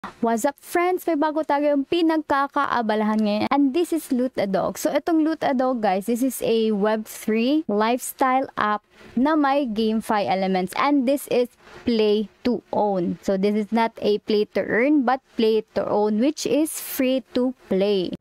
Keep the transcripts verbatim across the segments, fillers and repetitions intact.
What's up friends? May bago tayong pinagkakaabalahan ngayon. And this is Loot a Dog. So itong Loot a Dog guys, this is a web three lifestyle app na may GameFi elements. And this is play to own. So this is not a play to earn but play to own, which is free to play.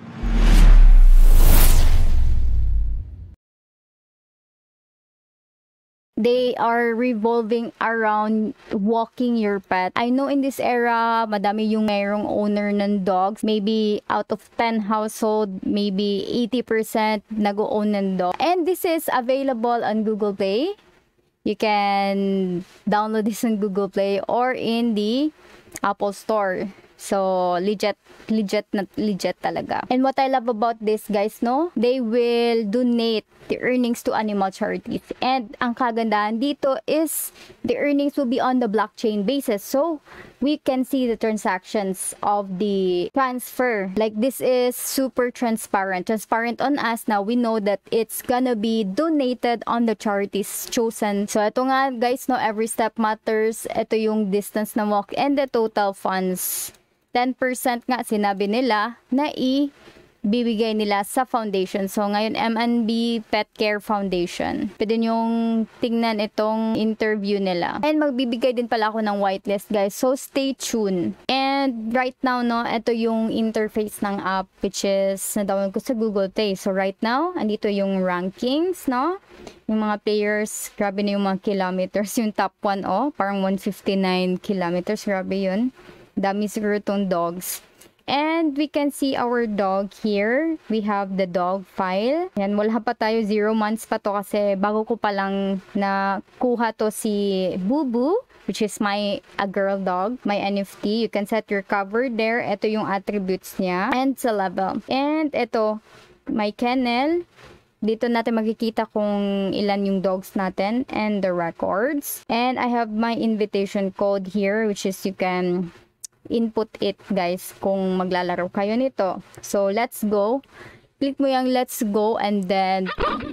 They are revolving around walking your pet. I know in this era, madami yung mayroong owner ng dogs. Maybe out of ten household, maybe eighty percent nag-own ng dog. And this is available on Google Play. You can download this on Google Play or in the Apple Store. So, legit, legit na legit talaga. And what I love about this guys, no? They will donate the earnings to animal charities. And ang kagandahan dito is the earnings will be on the blockchain basis. So, we can see the transactions of the transfer. Like this is super transparent. Transparent on us now. We know that it's gonna be donated on the charities chosen. So, ito nga guys, no? Every step matters. Ito yung distance na walk and the total funds. ten percent nga sinabi nila na i-bibigay nila sa foundation. So, ngayon, M and B Pet Care Foundation. Pwede nyong tingnan itong interview nila. And magbibigay din pala ako ng whitelist, guys. So, stay tuned. And right now, no, ito yung interface ng app, which is na-download ko sa Google Play. So, right now, andito yung rankings, no? Yung mga players, grabe na yung mga kilometers. Yung top one, oh, parang one fifty-nine kilometers. Grabe yun. Dami siguro tong dogs. And we can see our dog here. We have the dog file. Yan, wala pa tayo. Zero months pa to kasi bago ko pa lang nakuha to si Bubu, which is my a girl dog, my N F T. You can set your cover there. Ito yung attributes niya. And sa level. And ito, my kennel. Dito natin makikita kung ilan yung dogs natin and the records. And I have my invitation code here, which is you can input it guys kung maglalaro kayo nito. So let's go. Click mo yung let's go and then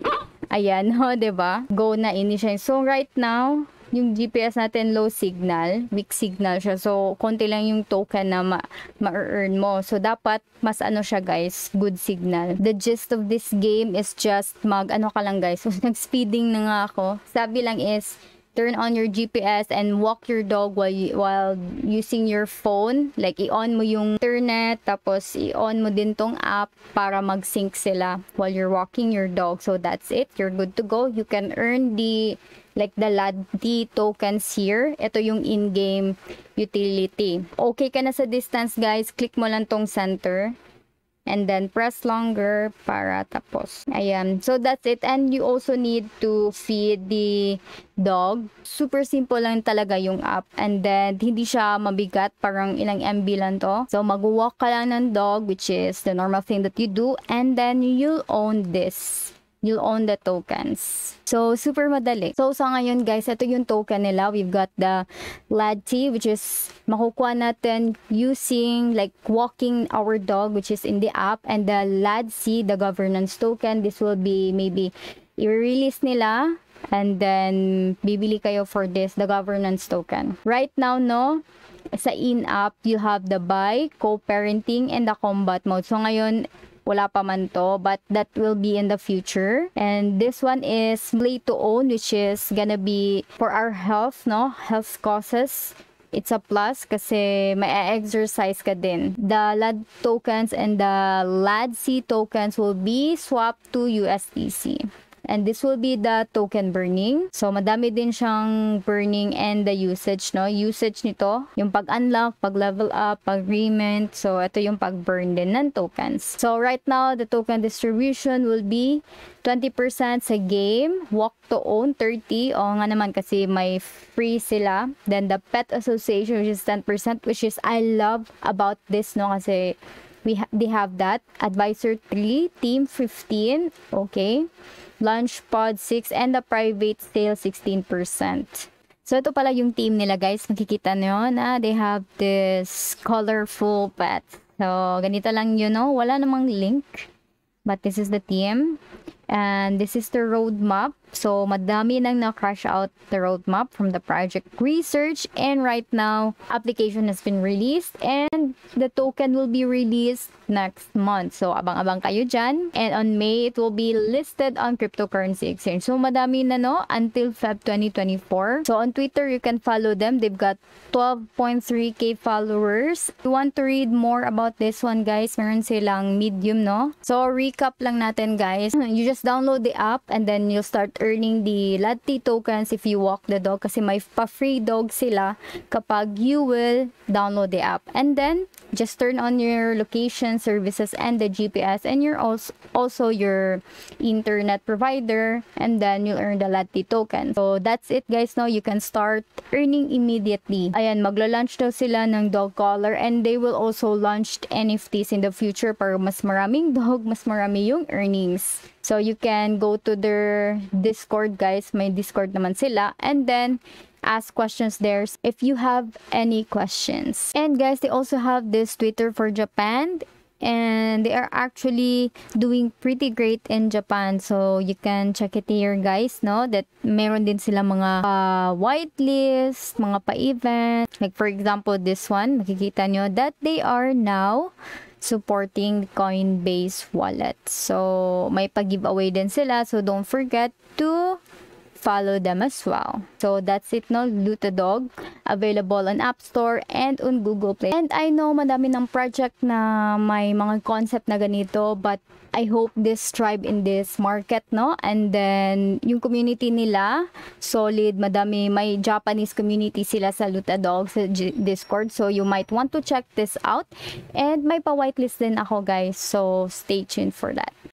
ayan, ho, diba? Go na ini siya. So right now, yung G P S natin low signal, weak signal siya. So konti lang yung token na ma-earn mo. So dapat mas ano siya guys, good signal. The gist of this game is just mag ano ka lang guys. So nag-speeding na nga ako. Sabi lang is turn on your G P S and walk your dog while you, while using your phone. Like, i-on mo yung internet, tapos i-on mo din tong app para mag-sync sila while you're walking your dog. So, that's it. You're good to go. You can earn the, like, the L A D tokens here. Ito yung in-game utility. Okay ka na sa distance, guys. Click mo lang tong center. And then press longer para tapos. Ayan. So that's it. And you also need to feed the dog. Super simple lang talaga yung app. And then hindi siya mabigat. Parang ilang M B lang to. So mag-walk ka lang ng dog, which is the normal thing that you do. And then you'll own this. You'll own the tokens. So, super madali. So, sa ngayon guys, ito yung token nila. We've got the L A D T, which is makukuha natin using like walking our dog, which is in the app. And the L A D C, the governance token, this will be maybe i-release nila. And then, bibili kayo for this, the governance token. Right now, no, sa in-app, you have the buy, co-parenting, and the combat mode. So, ngayon, wala pa man to, but that will be in the future. And this one is play to own, which is gonna be for our health, no? Health causes. It's a plus kasi may exercise ka din. The L A D tokens and the L A D C tokens will be swapped to U S D C. And this will be the token burning. So, madami din siyang burning and the usage, no? Usage nito, yung pag-unlock, pag-level up, pag-remint. So, ito yung pag-burn din ng tokens. So, right now, the token distribution will be twenty percent sa game, walk to own thirty. O nga naman kasi may free sila. Then, the pet association, which is ten percent, which is I love about this, no? Kasi we ha they have that. Advisor three, team fifteen, okay. Lunch pod six, and the private sale sixteen percent. So, ito pala yung team nila, guys. Makikita nyo na they have this colorful pet. So, ganito lang yun, no? Wala namang link. But this is the team. And this is the roadmap. So, madami nang na-crash out the roadmap from the project research, and right now, application has been released and the token will be released next month. So, abang-abang kayo dyan. And on May, it will be listed on cryptocurrency exchange. So, madami na no until Feb twenty twenty-four. So, on Twitter, you can follow them. They've got twelve point three K followers. If you want to read more about this one, guys, meron silang Medium, no? So, recap lang natin, guys. You just download the app and then you'll start earning the Lati tokens if you walk the dog kasi may pa-free dog sila kapag you will download the app. And then, just turn on your location services and the G P S and you're also also your internet provider, and then you'll earn the Lati token. So that's it, guys. Now you can start earning immediately. Ayan, magla-launch daw sila ng dog collar, and they will also launch N F Ts in the future para mas maraming dog, mas marami yung earnings. So you can go to their Discord, guys. May Discord naman sila, and then ask questions there if you have any questions. And guys, they also have this Twitter for Japan, and they are actually doing pretty great in Japan. So you can check it here, guys, no, that meron din sila mga uh, whitelist, mga pa-event. Like for example, this one, makikita nyo that they are now supporting Coinbase wallet. So may pag-giveaway din sila, so don't forget to follow them as well. So that's it, no, Lutadog, available on App Store and on Google Play. And I know madami ng project na may mga concept na ganito, but I hope this thrive in this market, no? And then yung community nila solid, madami, may Japanese community sila sa Lutadog sa G Discord, so you might want to check this out. And may pa whitelist din ako, guys, so stay tuned for that.